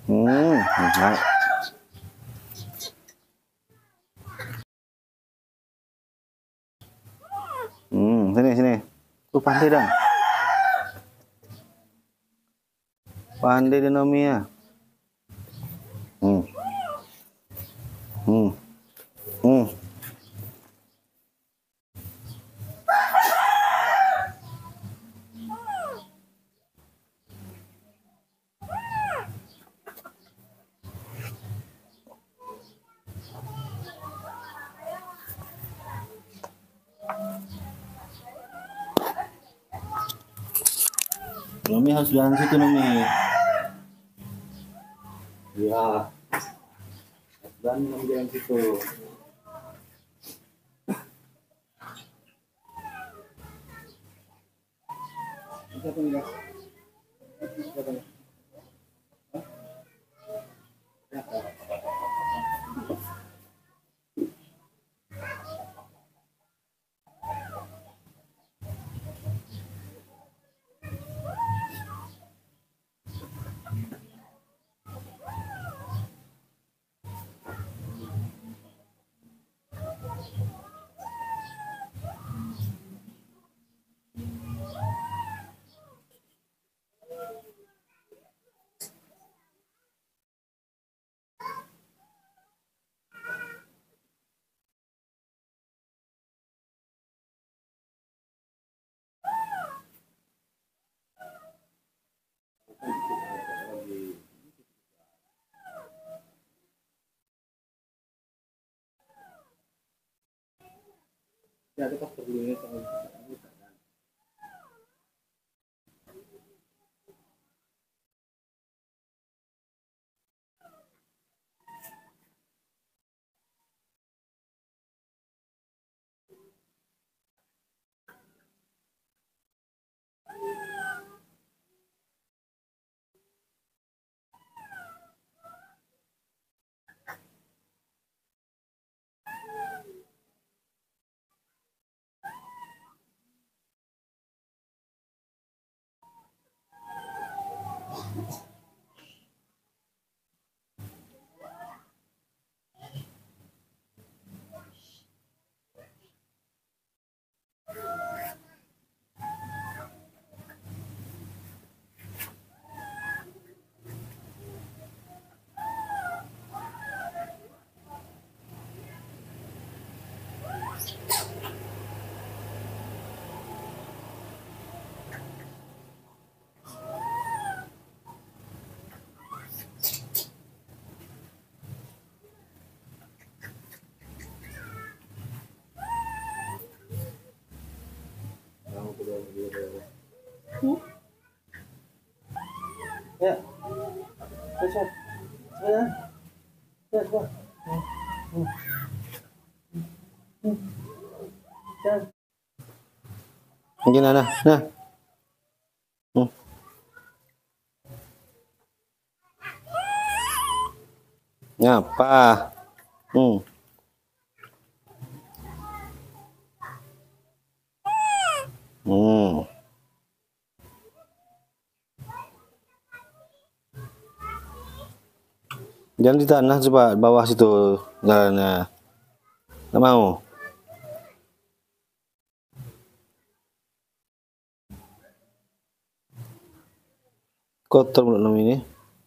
Nah. Sini. Tuh pandai dong. Pandai dia Nomi ya. Nomi harus jalan situ Nomi. Ya. Dan Nomi jalan situ. Ya, kita perlu soal ya. Besok. Ya. Ya, coba. Mungkin ada. Nah. Ngapa? Jangan di tanah, coba bawah situ jalannya. Nggak mau. Kotor mulut Nomi ini.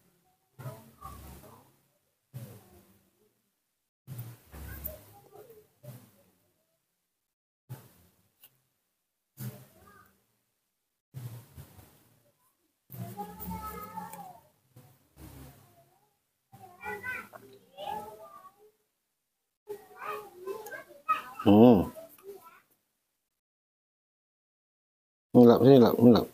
Ngelap.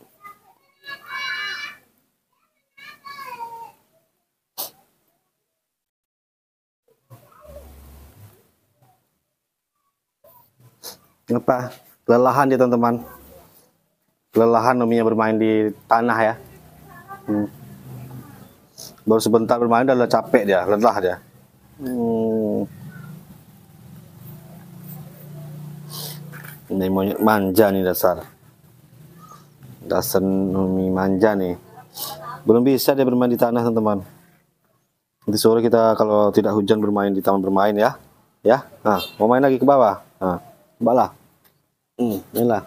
Apa? Kelelahan dia teman-teman. Kelelahan Nominya bermain di tanah ya. Baru sebentar bermain udah capek dia, lelah dia. Ini monyet manja nih dasar Nomi manja nih. Belum bisa dia bermain di tanah teman-teman. Nanti sore kita kalau tidak hujan bermain di taman bermain ya. Ya. Nah, mau main lagi ke bawah. Nah, coba lah. Inilah.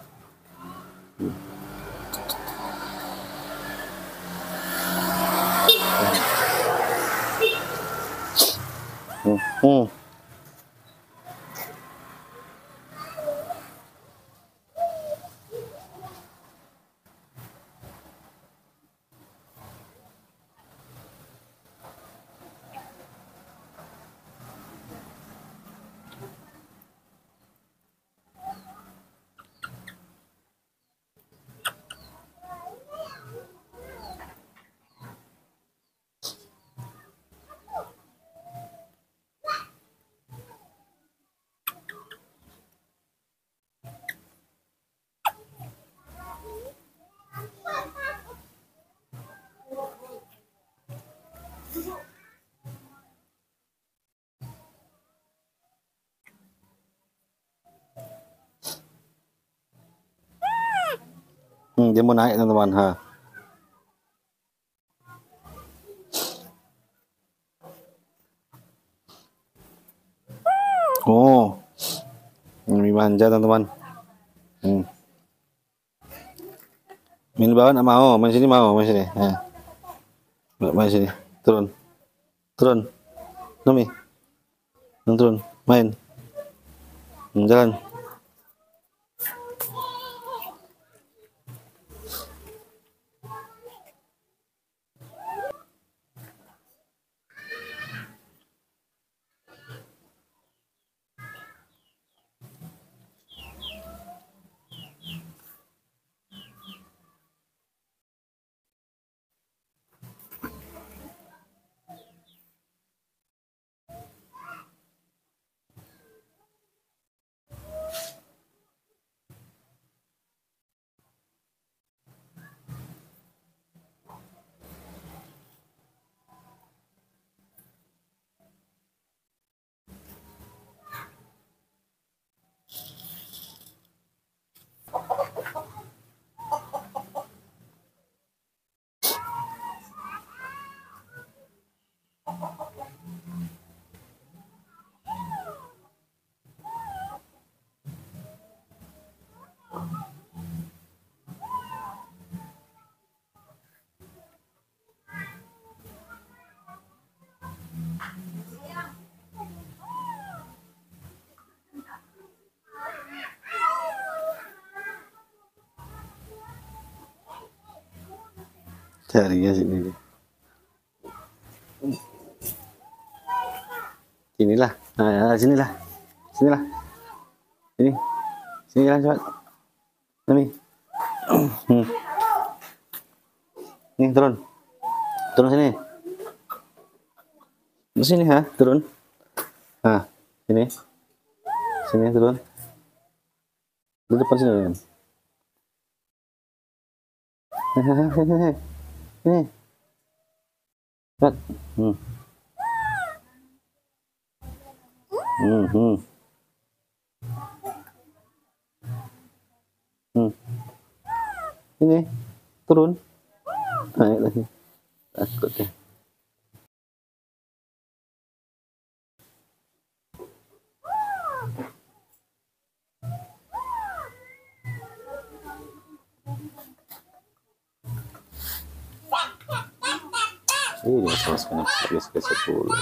Hmm. Dia mau naik teman-teman. Ha. Oh, ini manja teman-teman. Main di bawah nggak mau, main sini mau, main sini. Main sini, turun, turun, Nomi, turun, main, jalan. Carinya sini. Sinilah. Nah, sinilah. Sinilah. Sini. Sini jalan cepat. Nami. Nih turun. Turun sini. Di sini ha, turun. Nah, sini. Sini turun. Di depan sini. Nih. Cepat. Ini turun. Naik lagi. Takut ya. Ini sama-sama geser dulu.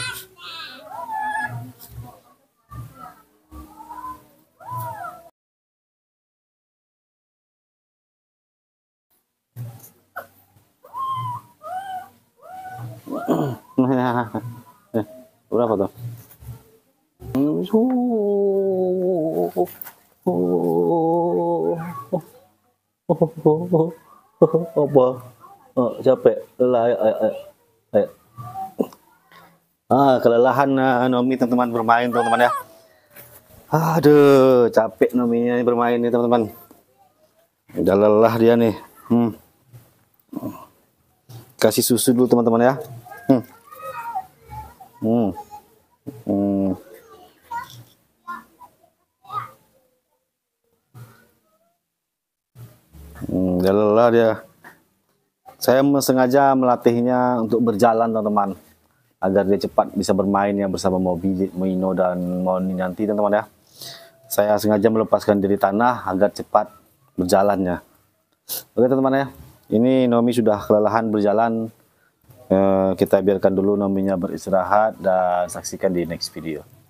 Berapa tuh? Apa? Oh, capek, lelah. Ayo. Kelelahan Nomi teman-teman bermain teman-teman ya. Aduh, capek Nominya bermain nih teman-teman. Udah lelah dia nih. Kasih susu dulu teman-teman ya. Udah lelah dia. Saya sengaja melatihnya untuk berjalan teman-teman. agar dia cepat bisa bermain ya bersama Mino dan Moni nanti teman-teman ya. Saya sengaja melepaskan dari tanah agar cepat berjalannya. Oke teman-teman ya, ini Nomi sudah kelelahan berjalan. Kita biarkan dulu Nominya beristirahat dan saksikan di next video.